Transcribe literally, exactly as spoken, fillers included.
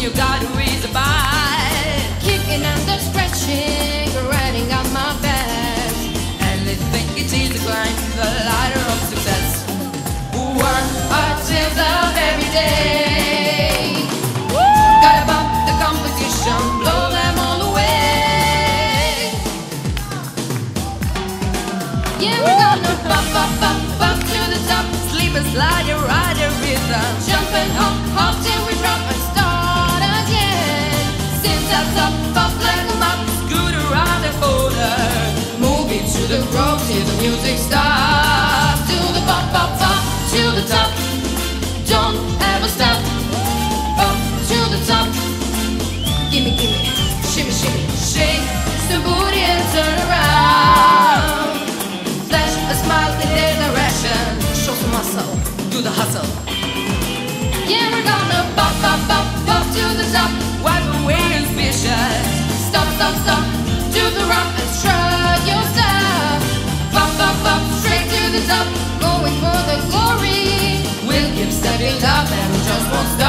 you gotta raise a by. Kicking and the scratching, riding on my best. And they think it's easy to climb the ladder of success. Work until of every day. Gotta bump the competition, blow them all away. Yeah, we're gonna bump, bump, bump, bump to the top. Sleep and slide, you ride a rhythm. Jump and hop, hop till we drop and start again. Sit up, top, bump like a mop. Scoot around the corner. Move it to the groove till the music stops. To the bump, bump, bump, to the top. Don't ever stop. Bump to the top. Gimme, gimme, shimmy, shimmy, shake the booty and turn around. Flash a smile in their direction. Show some muscle, Do the hustle. yeah, we're gonna bump, bump, bump, bump to the top. Wipe away suspicion. Stop, stop, stop, to the rock and shrug your stuff. Bump, bump, bump, straight to the top, going for the glory. We'll keep stepping up and we just won't stop.